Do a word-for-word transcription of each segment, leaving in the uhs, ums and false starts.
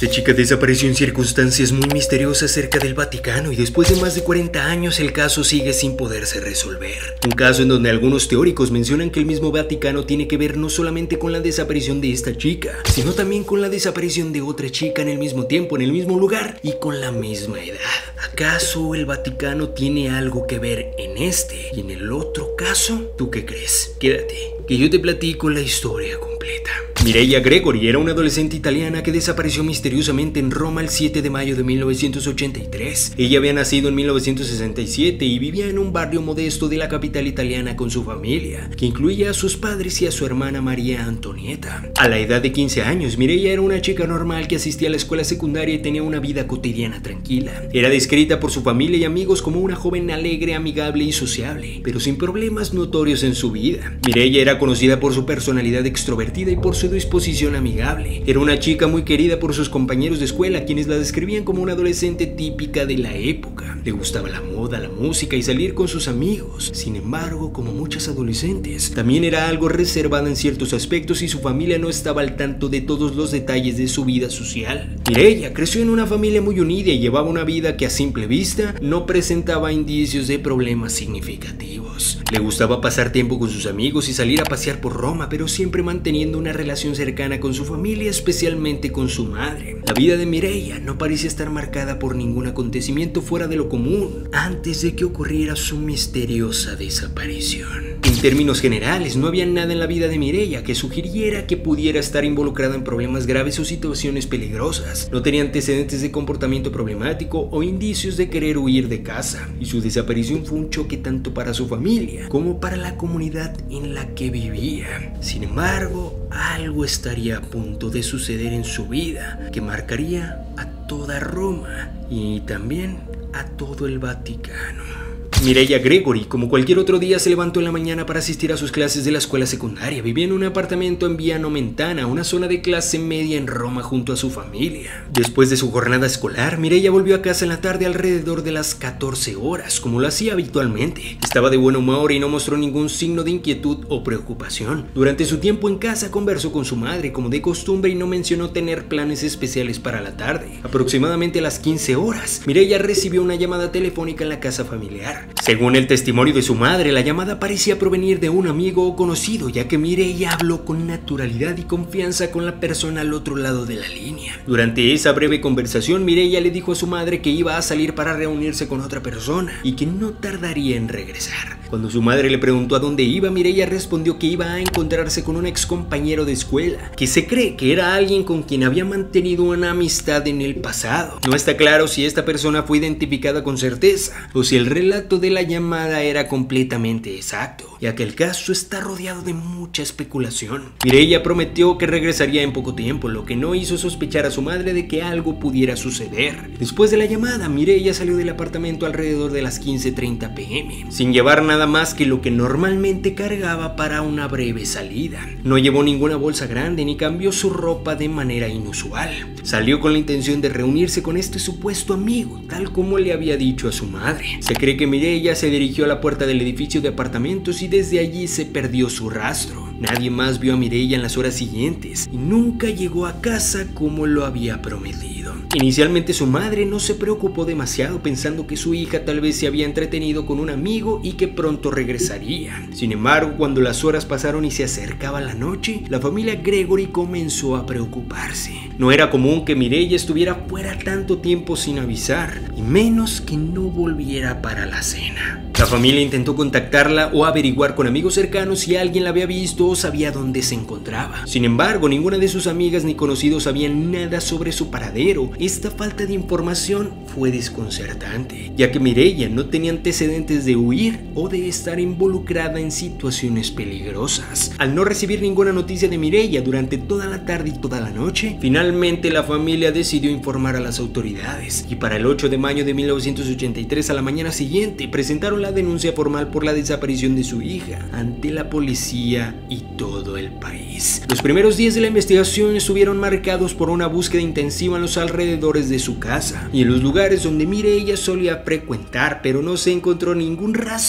Esta chica desapareció en circunstancias muy misteriosas cerca del Vaticano y después de más de cuarenta años el caso sigue sin poderse resolver. Un caso en donde algunos teóricos mencionan que el mismo Vaticano tiene que ver no solamente con la desaparición de esta chica, sino también con la desaparición de otra chica en el mismo tiempo, en el mismo lugar y con la misma edad. ¿Acaso el Vaticano tiene algo que ver en este y en el otro caso? ¿Tú qué crees? Quédate, que yo te platico la historia completa. Mireia Gregory era una adolescente italiana que desapareció misteriosamente en Roma el siete de mayo de mil novecientos ochenta y tres. Ella había nacido en mil novecientos sesenta y siete y vivía en un barrio modesto de la capital italiana con su familia, que incluía a sus padres y a su hermana María Antonieta. A la edad de quince años, Mireia era una chica normal que asistía a la escuela secundaria y tenía una vida cotidiana tranquila. Era descrita por su familia y amigos como una joven alegre, amigable y sociable, pero sin problemas notorios en su vida. Mireia era conocida por su personalidad extrovertida y por su disposición amigable. Era una chica muy querida por sus compañeros de escuela, quienes la describían como una adolescente típica de la época. Le gustaba la moda, la música y salir con sus amigos. Sin embargo, como muchas adolescentes, también era algo reservada en ciertos aspectos y su familia no estaba al tanto de todos los detalles de su vida social. Mireia creció en una familia muy unida y llevaba una vida que a simple vista no presentaba indicios de problemas significativos. Le gustaba pasar tiempo con sus amigos y salir a pasear por Roma, pero siempre manteniendo una relación cercana con su familia, especialmente con su madre. La vida de Mireia no parecía estar marcada por ningún acontecimiento fuera de lo común antes de que ocurriera su misteriosa desaparición. En términos generales, no había nada en la vida de Mireia que sugiriera que pudiera estar involucrada en problemas graves o situaciones peligrosas. No tenía antecedentes de comportamiento problemático o indicios de querer huir de casa, y su desaparición fue un choque tanto para su familia como para la comunidad en la que vivía. Sin embargo, algo estaría a punto de suceder en su vida que marcaría a toda Roma y también a todo el Vaticano. Mireia Gregory, como cualquier otro día, se levantó en la mañana para asistir a sus clases de la escuela secundaria. Vivía en un apartamento en Via Nomentana, una zona de clase media en Roma, junto a su familia. Después de su jornada escolar, Mireia volvió a casa en la tarde alrededor de las catorce horas, como lo hacía habitualmente. Estaba de buen humor y no mostró ningún signo de inquietud o preocupación. Durante su tiempo en casa conversó con su madre como de costumbre y no mencionó tener planes especiales para la tarde. Aproximadamente a las quince horas, Mireia recibió una llamada telefónica en la casa familiar. Según el testimonio de su madre, la llamada parecía provenir de un amigo o conocido, ya que Mireia habló con naturalidad y confianza con la persona al otro lado de la línea. Durante esa breve conversación, Mireia le dijo a su madre que iba a salir para reunirse con otra persona y que no tardaría en regresar. Cuando su madre le preguntó a dónde iba, Mireia respondió que iba a encontrarse con un ex compañero de escuela, que se cree que era alguien con quien había mantenido una amistad en el pasado. No está claro si esta persona fue identificada con certeza o si el relato de la llamada era completamente exacto, ya que el caso está rodeado de mucha especulación. Mireia prometió que regresaría en poco tiempo, lo que no hizo sospechar a su madre de que algo pudiera suceder. Después de la llamada, Mireia salió del apartamento alrededor de las quince treinta pe eme, sin llevar nada más que lo que normalmente cargaba para una breve salida. No llevó ninguna bolsa grande ni cambió su ropa de manera inusual. Salió con la intención de reunirse con este supuesto amigo, tal como le había dicho a su madre. Se cree que Mireia se dirigió a la puerta del edificio de apartamentos y desde allí se perdió su rastro. Nadie más vio a Mireia en las horas siguientes y nunca llegó a casa como lo había prometido. Inicialmente su madre no se preocupó demasiado, pensando que su hija tal vez se había entretenido con un amigo y que pronto regresaría. Sin embargo, cuando las horas pasaron y se acercaba la noche, la familia Gregory comenzó a preocuparse. No era común que Mireia estuviera fuera tanto tiempo sin avisar, y menos que no volviera para la cena. La familia intentó contactarla o averiguar con amigos cercanos si alguien la había visto o sabía dónde se encontraba. Sin embargo, ninguna de sus amigas ni conocidos sabían nada sobre su paradero. Esta falta de información fue desconcertante, ya que Mireia no tenía antecedentes de huir o de estar involucrada en situaciones peligrosas. Al no recibir ninguna noticia de Mireia durante toda la tarde y toda la noche, finalmente la familia decidió informar a las autoridades, y para el ocho de mayo de mil novecientos ochenta y tres, a la mañana siguiente, presentaron la denuncia formal por la desaparición de su hija ante la policía y todo el país. Los primeros días de la investigación estuvieron marcados por una búsqueda intensiva en los alrededores de su casa y en los lugares donde Mireia solía frecuentar, pero no se encontró ningún rastro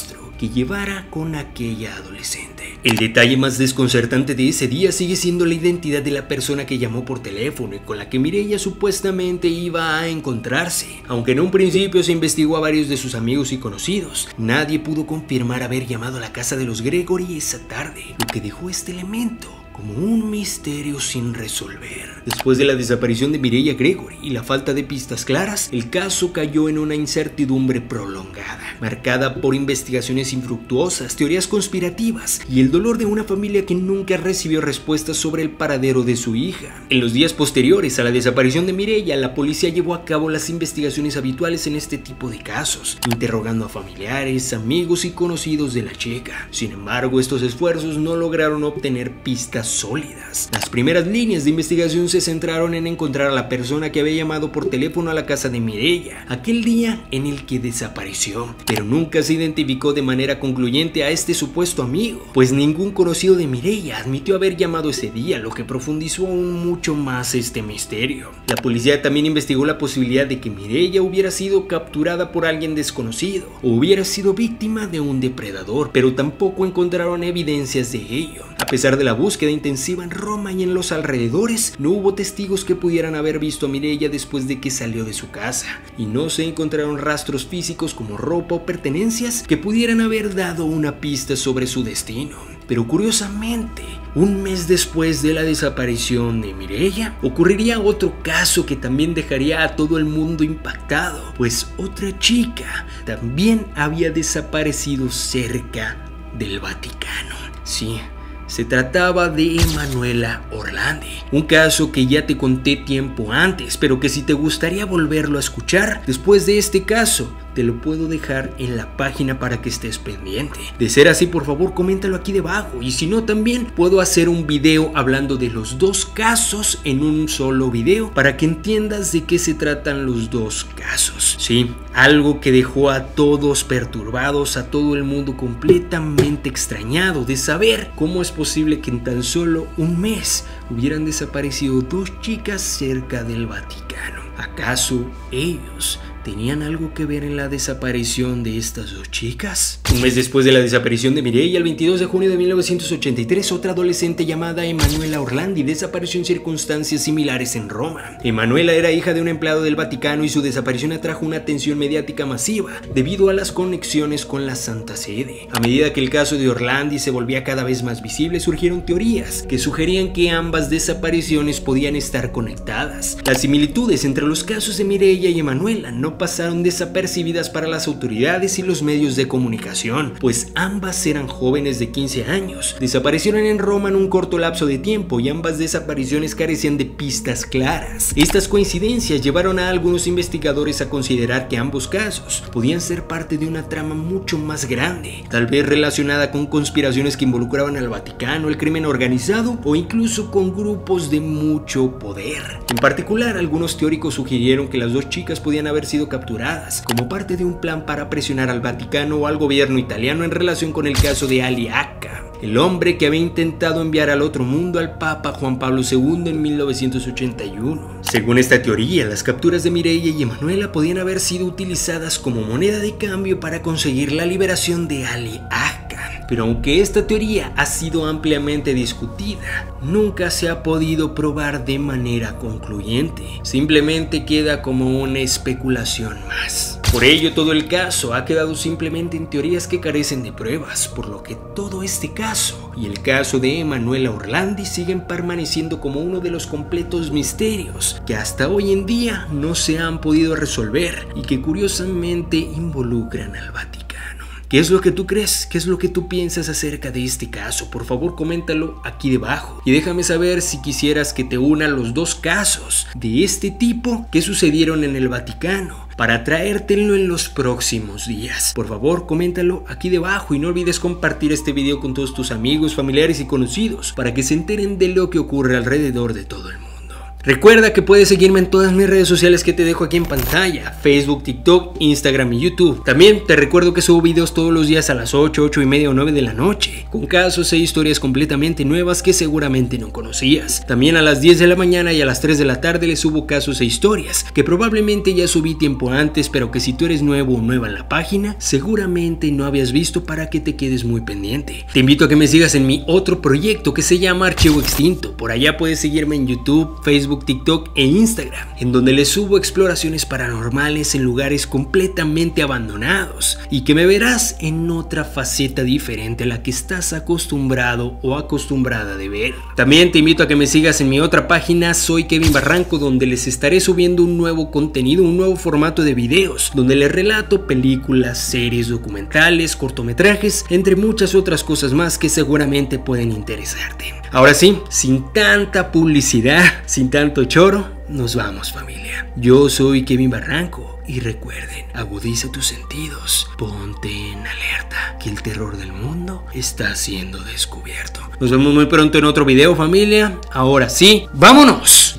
que llevara con aquella adolescente. El detalle más desconcertante de ese día sigue siendo la identidad de la persona que llamó por teléfono y con la que Mireia supuestamente iba a encontrarse. Aunque en un principio se investigó a varios de sus amigos y conocidos, nadie pudo confirmar haber llamado a la casa de los Gregory esa tarde, lo que dejó este elemento como un misterio sin resolver. Después de la desaparición de Mireia Gregory y la falta de pistas claras, el caso cayó en una incertidumbre prolongada, marcada por investigaciones infructuosas, teorías conspirativas y el dolor de una familia que nunca recibió respuestas sobre el paradero de su hija. En los días posteriores a la desaparición de Mireia, la policía llevó a cabo las investigaciones habituales en este tipo de casos, interrogando a familiares, amigos y conocidos de la chica. Sin embargo, estos esfuerzos no lograron obtener pistas sólidas. Las primeras líneas de investigación se centraron en encontrar a la persona que había llamado por teléfono a la casa de Mireia aquel día en el que desapareció, pero nunca se identificó de manera concluyente a este supuesto amigo, pues ningún conocido de Mireia admitió haber llamado ese día, lo que profundizó aún mucho más este misterio. La policía también investigó la posibilidad de que Mireia hubiera sido capturada por alguien desconocido o hubiera sido víctima de un depredador, pero tampoco encontraron evidencias de ello. A pesar de la búsqueda intensiva en Roma y en los alrededores, no hubo testigos que pudieran haber visto a Mireia después de que salió de su casa, y no se encontraron rastros físicos como ropa o pertenencias que pudieran haber dado una pista sobre su destino. Pero curiosamente, un mes después de la desaparición de Mireia, ocurriría otro caso que también dejaría a todo el mundo impactado, pues otra chica también había desaparecido cerca del Vaticano. Sí, se trataba de Emanuela Orlandi, un caso que ya te conté tiempo antes, pero que si te gustaría volverlo a escuchar después de este caso, te lo puedo dejar en la página para que estés pendiente. De ser así, por favor, coméntalo aquí debajo, y si no, también puedo hacer un video hablando de los dos casos en un solo video para que entiendas de qué se tratan los dos casos. Sí, algo que dejó a todos perturbados, a todo el mundo completamente extrañado de saber cómo es posible que en tan solo un mes hubieran desaparecido dos chicas cerca del Vaticano. ¿Acaso ellos tenían algo que ver en la desaparición de estas dos chicas? Un mes después de la desaparición de Mireia, el veintidós de junio de mil novecientos ochenta y tres, otra adolescente llamada Emanuela Orlandi desapareció en circunstancias similares en Roma. Emanuela era hija de un empleado del Vaticano y su desaparición atrajo una atención mediática masiva debido a las conexiones con la Santa Sede. A medida que el caso de Orlandi se volvía cada vez más visible, surgieron teorías que sugerían que ambas desapariciones podían estar conectadas. Las similitudes entre los casos de Mireia y Emanuela no pasaron desapercibidas para las autoridades y los medios de comunicación, pues ambas eran jóvenes de quince años, desaparecieron en Roma en un corto lapso de tiempo y ambas desapariciones carecían de pistas claras. Estas coincidencias llevaron a algunos investigadores a considerar que ambos casos podían ser parte de una trama mucho más grande, tal vez relacionada con conspiraciones que involucraban al Vaticano, el crimen organizado o incluso con grupos de mucho poder. En particular, algunos teóricos sugirieron que las dos chicas podían haber sido capturadas como parte de un plan para presionar al Vaticano o al gobierno italiano en relación con el caso de Ali Akka, el hombre que había intentado enviar al otro mundo al Papa Juan Pablo segundo en mil novecientos ochenta y uno. Según esta teoría, las capturas de Mireia y Emanuela podían haber sido utilizadas como moneda de cambio para conseguir la liberación de Ali Akka. Pero aunque esta teoría ha sido ampliamente discutida, nunca se ha podido probar de manera concluyente. Simplemente queda como una especulación más. Por ello, todo el caso ha quedado simplemente en teorías que carecen de pruebas, por lo que todo este caso y el caso de Emanuela Orlandi siguen permaneciendo como uno de los completos misterios que hasta hoy en día no se han podido resolver y que curiosamente involucran al Vaticano. ¿Qué es lo que tú crees? ¿Qué es lo que tú piensas acerca de este caso? Por favor, coméntalo aquí debajo y déjame saber si quisieras que te una los dos casos de este tipo que sucedieron en el Vaticano para traértelo en los próximos días. Por favor, coméntalo aquí debajo y no olvides compartir este video con todos tus amigos, familiares y conocidos para que se enteren de lo que ocurre alrededor de todo el mundo. Recuerda que puedes seguirme en todas mis redes sociales que te dejo aquí en pantalla: Facebook, TikTok, Instagram y YouTube. También te recuerdo que subo videos todos los días a las ocho, ocho y media o nueve de la noche, con casos e historias completamente nuevas que seguramente no conocías. También a las diez de la mañana y a las tres de la tarde les subo casos e historias que probablemente ya subí tiempo antes, pero que si tú eres nuevo o nueva en la página, seguramente no habías visto, para que te quedes muy pendiente. Te invito a que me sigas en mi otro proyecto que se llama Archivo Extinto. Por allá puedes seguirme en YouTube, Facebook, TikTok e Instagram, en donde les subo exploraciones paranormales en lugares completamente abandonados, y que me verás en otra faceta diferente a la que estás acostumbrado o acostumbrada de ver. También te invito a que me sigas en mi otra página, Soy Kevin Barranco, donde les estaré subiendo un nuevo contenido, un nuevo formato de videos, donde les relato películas, series, documentales, cortometrajes, entre muchas otras cosas más que seguramente pueden interesarte. Ahora sí, sin tanta publicidad, sin tanto choro, nos vamos, familia. Yo soy Kevin Barranco y recuerden, agudiza tus sentidos, ponte en alerta, que el terror del mundo está siendo descubierto. Nos vemos muy pronto en otro video, familia. Ahora sí, ¡vámonos!